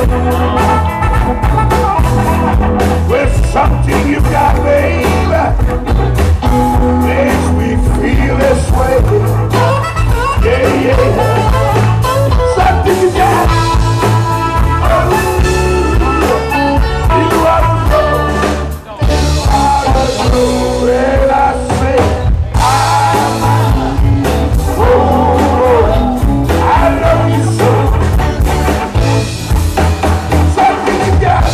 With something you got, baby, makes me feel this way. Yeah, yeah. Something you got. You ought to know. You ought to know. And I say, I love you so. Something you got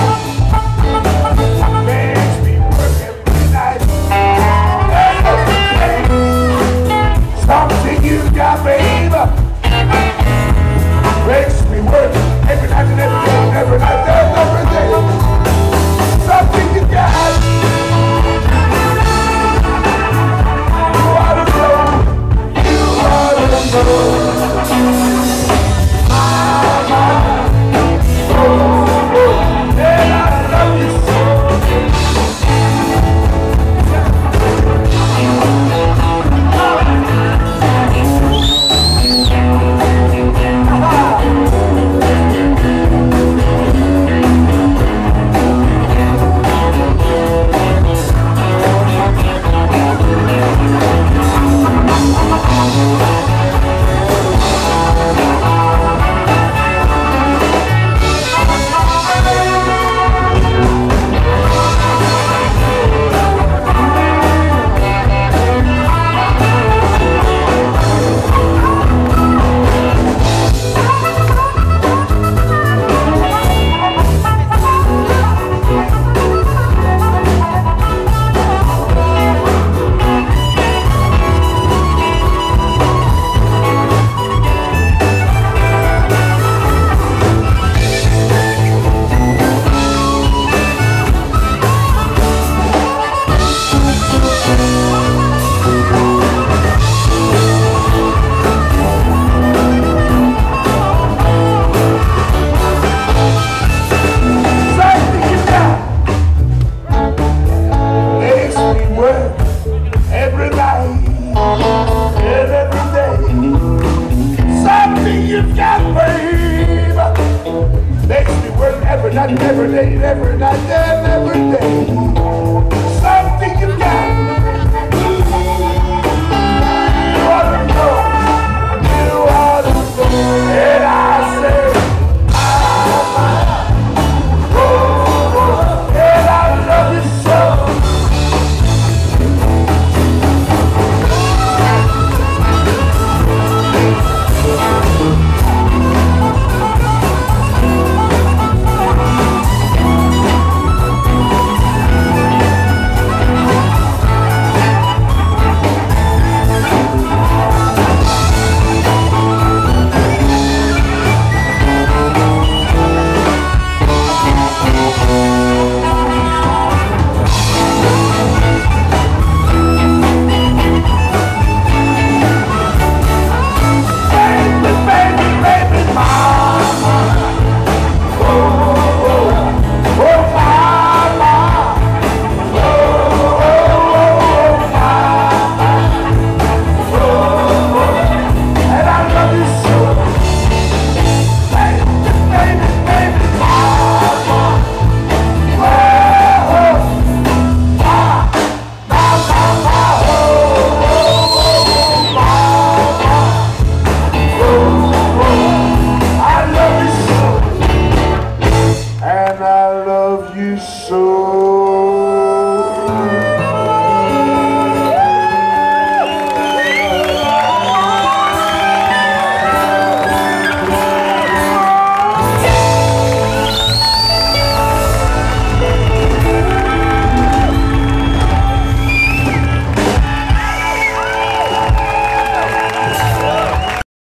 makes me work every night. Something you got, baby, makes me work every night and every day, every night and every day. Something you got. You ought to know. You ought to know. Every day, every night, and every day. Something you got. You ought to know. You ought to know. And I say, and I love you so. And I love you so.